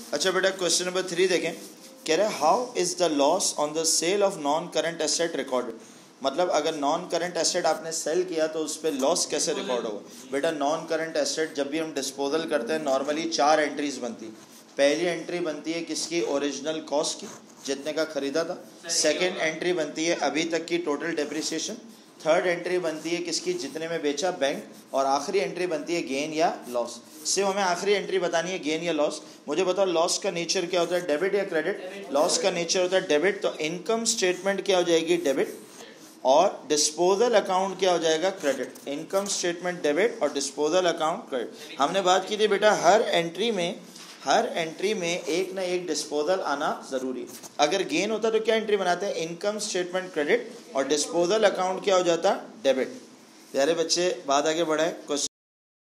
अच्छा बेटा question number 3 देखें। कह रहे हैं how is the loss on the sale of non current asset recorded. मतलब अगर नॉन करंट एसेट आपने सेल किया तो उस पर लॉस कैसे रिकॉर्ड होगा। बेटा नॉन करंट एसेट जब भी हम डिस्पोजल करते हैं नॉर्मली 4 एंट्रीज बनती। पहली एंट्री बनती है किसकी, ओरिजिनल कॉस्ट की, जितने का खरीदा था। सेकेंड एंट्री बनती है अभी तक की टोटल डेप्रिसिएशन। थर्ड एंट्री बनती है किसकी, जितने में बेचा बैंक। और आखिरी एंट्री बनती है गेन या लॉस। सिर्फ हमें आखिरी एंट्री बतानी है गेन या लॉस। मुझे बताओ लॉस का नेचर क्या होता है, डेबिट या क्रेडिट। लॉस का नेचर होता है डेबिट, तो इनकम स्टेटमेंट क्या हो जाएगी, डेबिट। और डिस्पोजल अकाउंट क्या हो जाएगा, क्रेडिट। इनकम स्टेटमेंट डेबिट और डिस्पोजल अकाउंट क्रेडिट। हमने बात की थी बेटा हर एंट्री में एक ना एक डिस्पोजल आना जरूरी। अगर गेन होता तो क्या एंट्री बनाते हैं, इनकम स्टेटमेंट क्रेडिट और डिस्पोजल अकाउंट क्या हो जाता, डेबिट। प्यारे बच्चे बात आगे बढ़ाए। क्वेश्चन